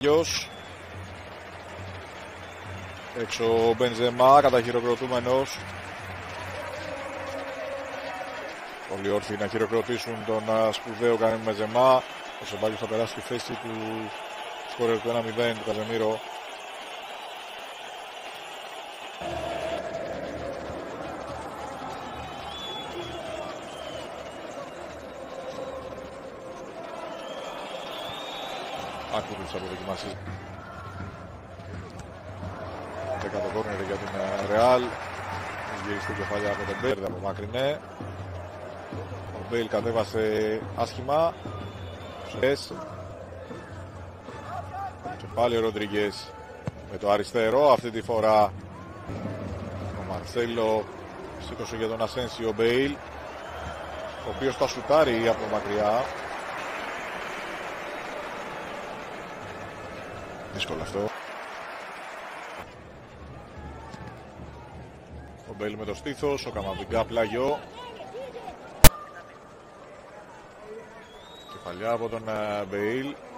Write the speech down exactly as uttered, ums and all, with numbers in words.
Γιος. Έξω ο Μπενζεμά, καταχειροκροτούμενος. Πολύ όρθιοι να χειροκροτήσουν τον σπουδαίο Καρέμ Μπενζεμά. Ο Σεμπάγιος θα περάσει στη θέση του σκόρερ του ένα μηδέν του Καζεμίρο. Άκουρη τις αποδοκιμάσεις. Δέκατο κόρνερ για την Real. Γύρισε την κεφαλιά από τον Μπέιλ, απομάκρυνε. Ο Μπέιλ κατέβασε άσχημα. Και πάλι ο Ροντρίγκες με το αριστερό. Αυτή τη φορά ο Μαρσέλο σήκωσε για τον Ασένσιο Μπέιλ, ο οποίος θα σουτάρει από μακριά. Δύσκολο αυτό. Ο Μπέιλ με το στήθος, ο Καμαβιγκά πλάγιο. Κεφαλιά από τον Μπέιλ.